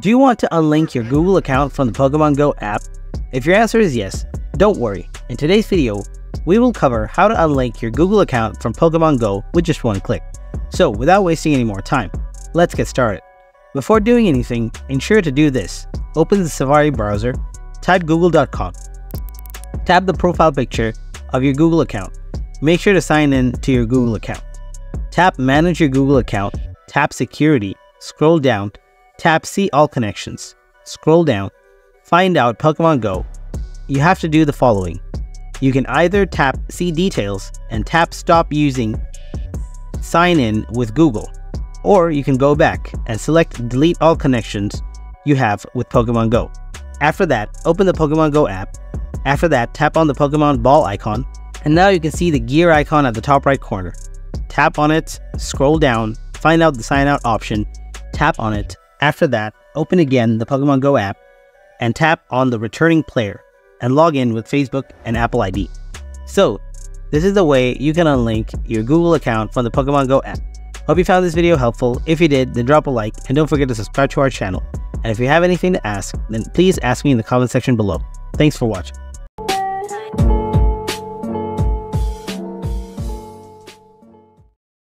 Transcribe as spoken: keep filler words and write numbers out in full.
Do you want to unlink your Google account from the Pokemon Go app? If your answer is yes, don't worry. In today's video, we will cover how to unlink your Google account from Pokemon Go with just one click. So without wasting any more time, let's get started. Before doing anything, ensure to do this. Open the Safari browser, type google dot com. Tap the profile picture of your Google account. Make sure to sign in to your Google account. Tap Manage your Google account, tap Security, scroll down, tap See All Connections, scroll down, find out Pokemon Go. You have to do the following. You can either tap See Details and tap Stop Using Sign In with Google, or you can go back and select Delete All Connections you have with Pokemon Go. After that, open the Pokemon Go app. After that, tap on the Pokemon ball icon, and now you can see the gear icon at the top right corner. Tap on it, scroll down, find out the sign out option, tap on it. After that, open again the Pokemon Go app and tap on the returning player and log in with Facebook and Apple I D. So, this is the way you can unlink your Google account from the Pokemon Go app. Hope you found this video helpful. If you did, then drop a like and don't forget to subscribe to our channel. And if you have anything to ask, then please ask me in the comment section below. Thanks for watching.